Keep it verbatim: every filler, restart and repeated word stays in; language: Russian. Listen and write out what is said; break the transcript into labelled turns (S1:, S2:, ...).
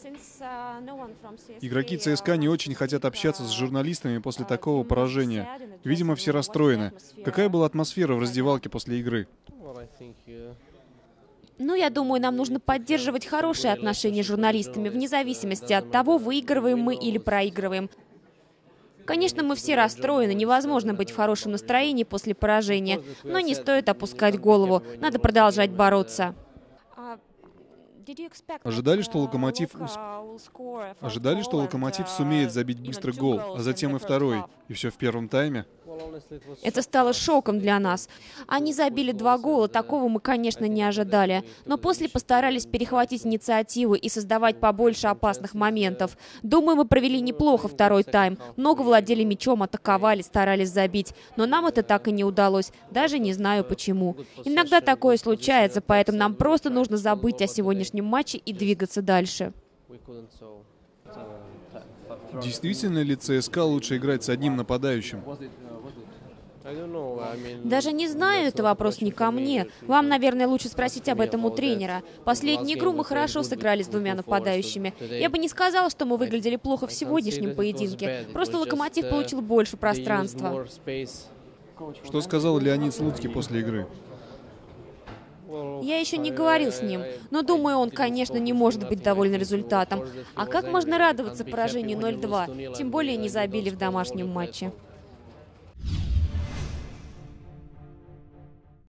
S1: Игроки ЦСКА не очень хотят общаться с журналистами после такого поражения. Видимо, все расстроены. Какая была атмосфера в раздевалке после игры?
S2: Ну, я думаю, нам нужно поддерживать хорошие отношения с журналистами, вне зависимости от того, выигрываем мы или проигрываем. Конечно, мы все расстроены, невозможно быть в хорошем настроении после поражения, но не стоит опускать голову, надо продолжать бороться.
S1: Ожидали, что Локомотив ус- Ожидали, что Локомотив сумеет забить быстрый гол, а затем и второй, и все в первом тайме?
S2: Это стало шоком для нас. Они забили два гола, такого мы, конечно, не ожидали. Но после постарались перехватить инициативу и создавать побольше опасных моментов. Думаю, мы провели неплохо второй тайм. Много владели мячом, атаковали, старались забить. Но нам это так и не удалось. Даже не знаю почему. Иногда такое случается, поэтому нам просто нужно забыть о сегодняшнем матче и двигаться дальше.
S1: Действительно ли ЦСКА лучше играть с одним нападающим?
S2: Даже не знаю, это вопрос не ко мне. Вам, наверное, лучше спросить об этом у тренера. Последнюю игру мы хорошо сыграли с двумя нападающими. Я бы не сказала, что мы выглядели плохо в сегодняшнем поединке. Просто Локомотив получил больше пространства.
S1: Что сказал Леонид Слуцкий после игры?
S2: Я еще не говорил с ним, но думаю, он, конечно, не может быть доволен результатом. А как можно радоваться поражению ноль два? Тем более не забили в домашнем матче.